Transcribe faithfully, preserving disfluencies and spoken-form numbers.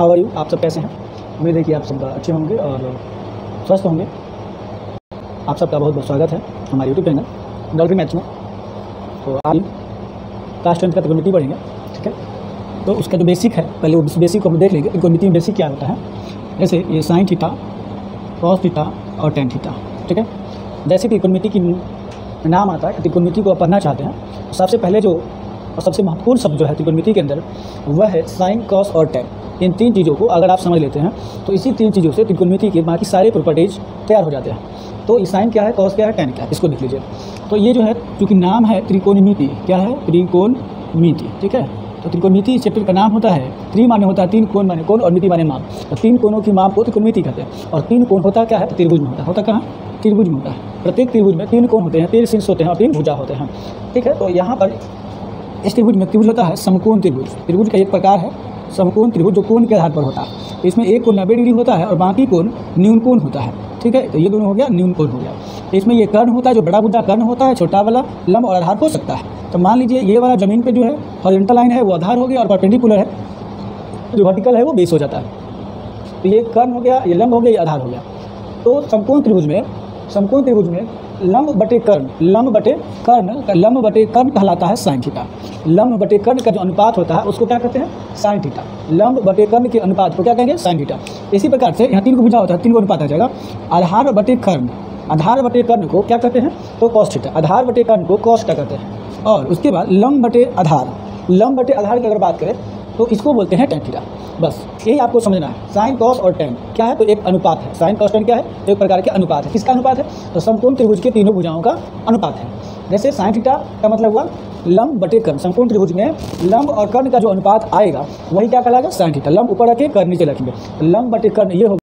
How are you, आप सब कैसे हैं? उम्मीद है कि आप सब अच्छे होंगे और स्वस्थ होंगे। आप सबका बहुत बहुत स्वागत है हमारे यूट्यूब चैनल डॉल्फिन मैथ्स में। तो आज क्लास टेंथ का त्रिकोणमिति पढ़ेंगे, ठीक है। तो उसका जो बेसिक है, पहले उस बेसिक को हम देख लेंगे। त्रिकोणमिति में बेसिक क्या होता है, जैसे ये साइन थीटा, कॉस थीटा और टेन थीटा, ठीक है। जैसे त्रिकोणमिति की नाम आता है, त्रिकोणमिति को आप पढ़ना चाहते हैं तो सबसे पहले जो और सबसे महत्वपूर्ण शब्द जो है त्रिकोणमिति के अंदर वह है साइन, कॉस और टेन। इन तीन चीज़ों को अगर आप समझ लेते हैं तो इसी तीन चीज़ों से त्रिकोणमिति के बाकी सारे प्रॉपर्टीज तैयार हो जाते हैं। तो ये साइन क्या है, कॉस क्या है, टेन क्या है, इसको देख लीजिए। तो ये जो है क्योंकि नाम है त्रिकोणमिति, क्या है, त्रिकोणमिति, ठीक है। तो त्रिकोणमिति चैप्टर का नाम होता है, त्रि माने होता है तीन, कोण माने कोण और मिति माने माप। तो तीन कोणों की माप को त्रिकोणमिति कहते हैं। और तीन कोण होता क्या है, त्रिभुज में होता है। होता कहाँ, त्रिभुज में होता है। प्रत्येक त्रिभुज में तीन कोण होते हैं, तीन शीर्ष होते हैं और तीन भुजा होते हैं, ठीक है। तो यहाँ पर इस त्रिभुज में त्रिभुज होता है समकोण त्रिभुज। त्रिभुज का एक प्रकार है समकोण त्रिभुज जो कोण के आधार पर होता है। इसमें एक कोण नब्बे डिग्री होता है और बाकी कोण न्यून कोण होता है, ठीक है। तो ये दोनों हो गया, न्यून कोण हो गया। इसमें ये कर्ण होता है, जो बड़ा बुद्धा कर्ण होता है, छोटा वाला लंब और आधार हो सकता है। तो मान लीजिए ये वाला जमीन पे जो है हॉरिजॉन्टल लाइन है वो आधार हो गया और परपेंडिकुलर है जो वर्टिकल है वो बेस हो जाता है। तो ये कर्ण हो गया, ये लंब हो गया, ये आधार हो गया। तो समकोण त्रिभुज में समकोण त्रिभुज में लंब बटे कर्ण, लंब बटे कर्ण का लंब बटे कर्ण कहलाता है साइन थीटा। लंब बटे कर्ण का जो अनुपात होता है उसको क्या कहते हैं, साइन थीटा। लंब बटे कर्ण के अनुपात को क्या कहेंगे, साइन थीटा। इसी प्रकार से यहाँ तीन को भुजा होता है, तीन को अनुपात आ जाएगा। आधार बटे कर्ण, आधार बटे कर्ण को क्या कहते हैं, तो कॉस थीटा। आधार बटे कर्ण को कॉस क्या कहते हैं। और उसके बाद लंब बटे आधार, लंब बटे आधार की अगर बात करें तो इसको बोलते हैं टेन थीटा। बस यही आपको समझना है। साइन, कॉस और टेन क्या है, तो एक अनुपात है। साइन, कॉस, टेन क्या है, तो एक प्रकार के अनुपात है। किसका अनुपात है, तो समकोण त्रिभुज के तीनों भुजाओं का अनुपात है। जैसे साइन थीटा का मतलब हुआ लंब बटे कर्ण। समकोण त्रिभुज में लंब और कर्ण का जो अनुपात आएगा वही क्या कहलाएगा, साइन थीटा। लंब ऊपर रखें, कर्ण नीचे रखेंगे, लंब बटे कर्ण ये हो